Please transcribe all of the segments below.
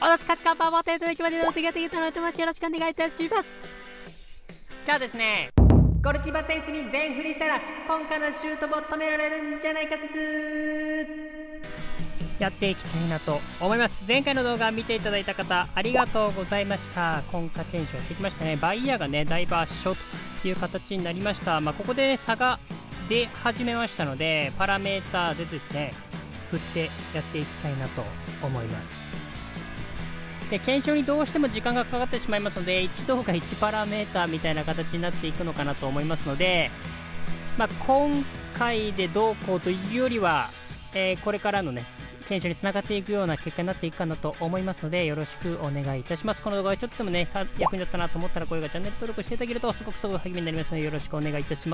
同じ価値観パワーテートで決まりの次ができたので、よろしくお願いいたします。じゃあですね、ゴールキーパーセンスに全振りしたら今回のシュートも止められるんじゃないか説やっていきたいなと思います。前回の動画見ていただいた方ありがとうございました。今回検証やってきましたね。バイヤーがねだいぶ圧勝という形になりました。ここで、差が出始めましたので、パラメーターでですね振ってやっていきたいなと思います。で、検証にどうしても時間がかかってしまいますので、1動画1パラメーターみたいな形になっていくのかなと思いますので、今回でどうこうというよりは、これからのね検証につながっていくような結果になっていくかなと思いますので、よろしくお願いいたします。この動画がちょっとでもね役に立ったなと思ったら、チャンネル登録していただけるとすごく励みになりますので、よろしくお願いいたします。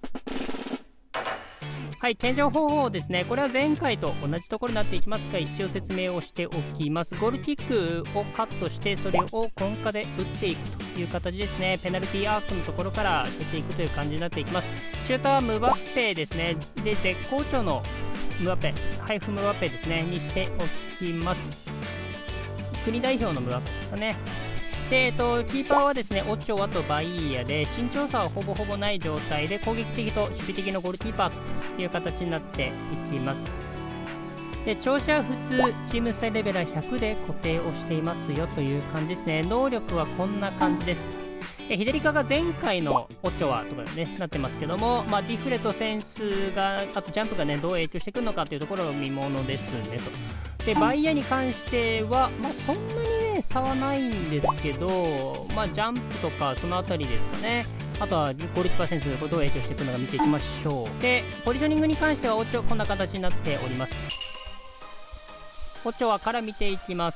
はい、検証方法ですね。これは前回と同じところになっていきますが、一応説明をしておきます。ゴールキックをカットして、それをコンカで打っていくという形ですね。ペナルティーアークのところから打っていくという感じになっていきます。シューターはムバッペですね。で、絶好調のムバッペ、ハイフムバッペですね、にしておきます。国代表のムバッペですかね。で、キーパーはですね、オチョアとバイヤで、身長差はほぼほぼない状態で、攻撃的と守備的のゴールキーパーという形になっていきます。で、調子は普通、チーム差レベルは100で固定をしていますよという感じですね。能力はこんな感じです。左側が前回のオチョアとかね、なってますけども、ディフレとセンスが、あとジャンプがね、どう影響してくるのかというところが見ものですねと。で、バイヤーに関しては、そんなにね、差はないんですけど、ジャンプとかそのあたりですかね。あとはゴールキーパーセンスがどう影響していくのか見ていきましょう。で、ポジショニングに関しては、オチョ、こんな形になっております。オチョアから見ていきます。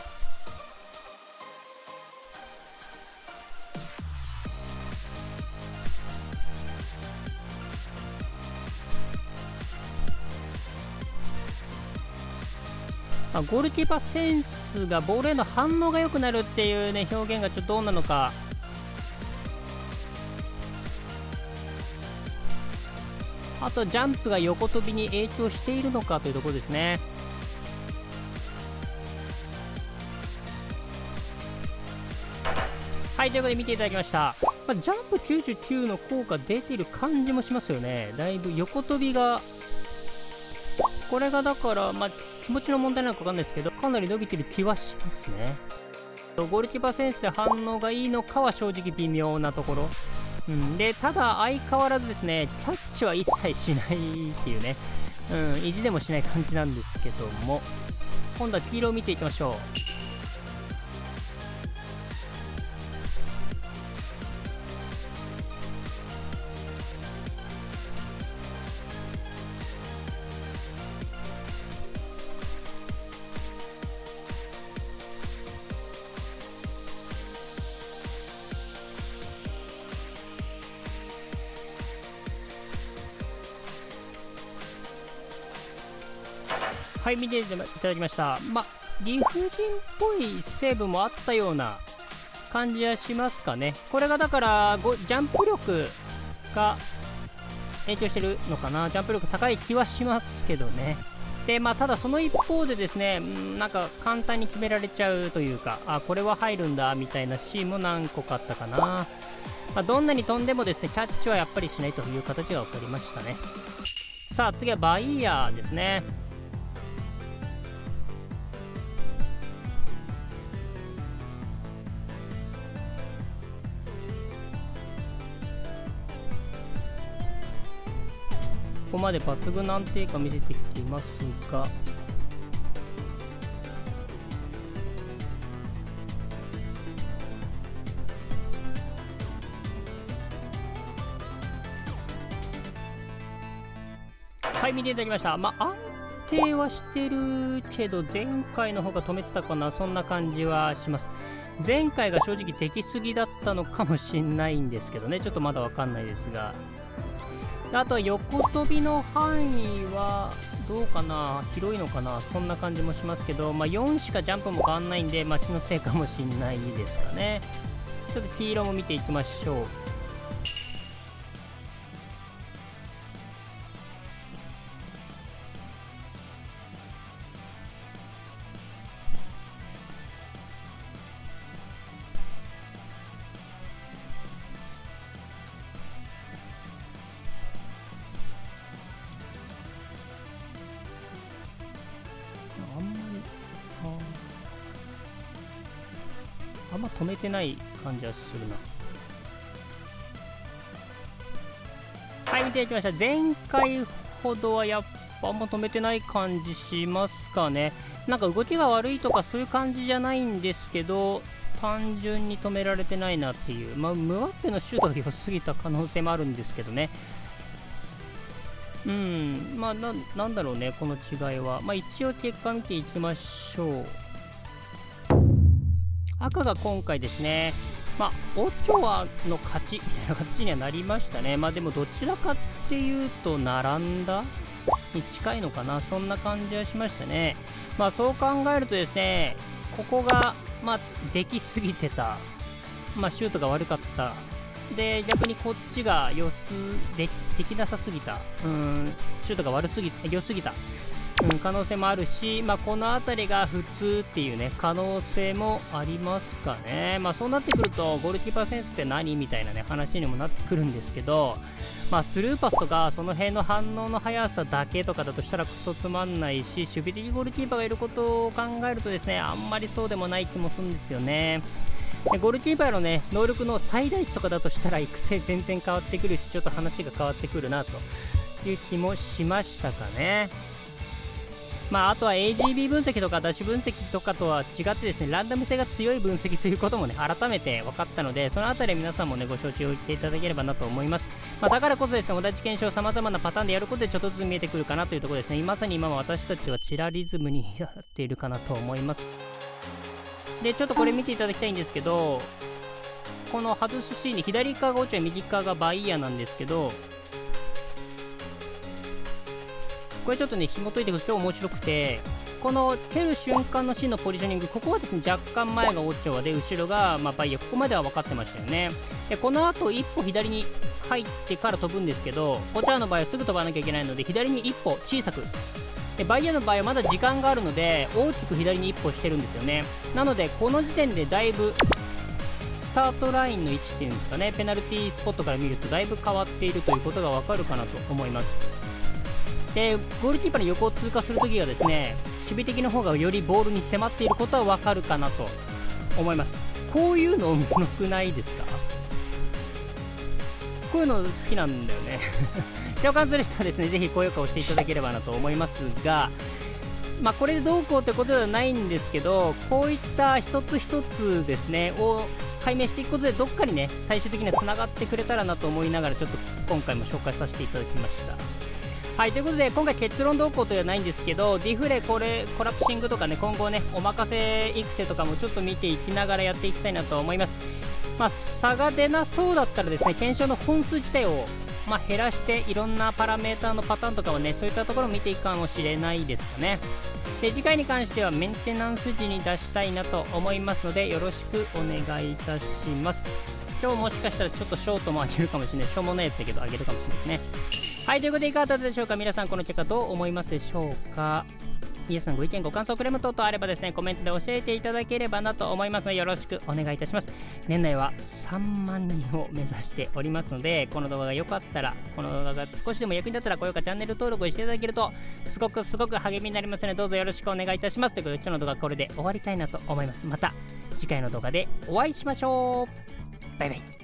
ゴールキーパーセンスがボールへの反応が良くなるっていうね表現がちょっとどうなのか。あとジャンプが横跳びに影響しているのかというところですね。はい、ということで見ていただきました。ジャンプ99の効果出てる感じもしますよね。だいぶ横跳びが、これがだから、気持ちの問題なのか分かんないですけど、かなり伸びてる気はしますね。ゴールキーパーセンスで反応がいいのかは正直微妙なところ。で、ただ相変わらずですね、キャッチは一切しないっていうね、意地でもしない感じなんですけども、今度は黄色を見ていきましょう。はい、見ていただきました。理不尽っぽいセーブもあったような感じはしますかね。これがだからジャンプ力が影響してるのかな。ジャンプ力高い気はしますけどね。で、ただその一方でですね、なんか簡単に決められちゃうというか、これは入るんだみたいなシーンも何個かあったかな。どんなに飛んでもですね、キャッチはやっぱりしないという形が分かりましたね。さあ、次はバイヤーですね。ここまで抜群の安定感見せてきていますが、はい、見ていただきました。安定はしてるけど、前回の方が止めてたかな、そんな感じはします。前回が正直できすぎだったのかもしれないんですけどね、ちょっとまだわかんないですが。あとは横跳びの範囲はどうかな、広いのかな、そんな感じもしますけど、4しかジャンプも変わんないんで、待ちのせいかもしんないですかね。ちょっと黄色も見ていきましょう。 あんま止めてない感じはするな。はい、見ていきました。前回ほどはやっぱあんま止めてない感じしますかね。なんか動きが悪いとかそういう感じじゃないんですけど、単純に止められてないなっていう、ムワッペのシュートが良すぎた可能性もあるんですけどね。なんだろうね、この違いは。一応結果見ていきましょう。赤が今回ですね、オチョアの勝ちみたいな形にはなりましたね。でもどちらかっていうと、並んだに近いのかな、そんな感じはしましたね。そう考えるとですね、ここが、できすぎてた、シュートが悪かった。で、逆にこっちができなさすぎた。シュートが良すぎた。可能性もあるし、この辺りが普通っていうね、可能性もありますかね。そうなってくると、ゴールキーパーセンスって何みたいなね、話にもなってくるんですけど、スルーパスとか、その辺の反応の速さだけとかだとしたらクソつまんないし、守備的ゴールキーパーがいることを考えるとですね、あんまりそうでもない気もするんですよね。ゴールキーパーのね、能力の最大値とかだとしたら、育成全然変わってくるし、ちょっと話が変わってくるなという気もしましたかね。あとは AGB 分析とかダッシュ分析とかとは違ってですね、ランダム性が強い分析ということもね、改めて分かったので、そのあたり皆さんもね、ご承知をしていただければなと思います。だからこそですね、同じ検証を様々なパターンでやることでちょっとずつ見えてくるかなというところですね。まさに今は私たちはチラリズムにやっているかなと思います。で、ちょっとこれ見ていただきたいんですけど、この外すシーンに左側がオチョア、右側がバイヤなんですけど、これちょっとね、紐解いていくと面白くて、この蹴る瞬間のシーンのポジショニング、ここはですね、若干前がオチョアで、後ろがバイヤ、ここまでは分かってましたよね。で、この後一歩左に入ってから飛ぶんですけど、オチョアの場合はすぐ飛ばなきゃいけないので、左に一歩小さく。で、バイヤの場合はまだ時間があるので、大きく左に一歩してるんですよね。なので、この時点でだいぶ、スタートラインの位置っていうんですかね、ペナルティースポットから見るとだいぶ変わっているということが分かるかなと思います。で、ゴールキーパーの横を通過するときはですね、守備的の方がよりボールに迫っていることは分かるかなと思います。こういうの面白くないですか？こういうの好きなんだよね。共感する人はですね、ぜひ高評価をしていただければなと思いますが、これでどうこうってことではないんですけど、こういった一つ一つですね、を解明していくことでどっかにね、最終的にはつながってくれたらなと思いながら、ちょっと今回も紹介させていただきました。はい、ということで今回結論どうこうというのはないんですけど、ディフレ、コラプシングとかね、今後ね、お任せ育成とかもちょっと見ていきながらやっていきたいなと思います。差が出なそうだったらですね、検証の本数自体を減らして、いろんなパラメーターのパターンとかをね、そういったところを見ていくかもしれないですかね。で、次回に関してはメンテナンス時に出したいなと思いますので、よろしくお願いいたします。今日もしかしたらちょっとショートも上げるかもしれない。しょうもないやつだけど上げるかもしれないですね。はい、ということでいかがだったでしょうか。皆さんこの結果どう思いますでしょうか。皆さんご意見ご感想クレーム等々あればですね、コメントで教えていただければなと思いますので、よろしくお願いいたします。年内は3万人を目指しておりますので、この動画が良かったら、この動画が少しでも役に立ったら高評価チャンネル登録をしていただけるとすごく励みになりますので、どうぞよろしくお願いいたします。ということで今日の動画はこれで終わりたいなと思います。また次回の動画でお会いしましょう。バイバイ。